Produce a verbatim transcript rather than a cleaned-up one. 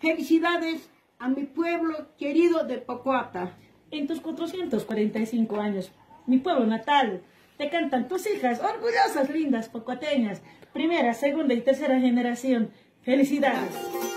Felicidades a mi pueblo querido de Pacuata. En tus cuatrocientos cuarenta y cinco años, mi pueblo natal, te cantan tus hijas, orgullosas, lindas, pacuateñas, primera, segunda y tercera generación. ¡Felicidades!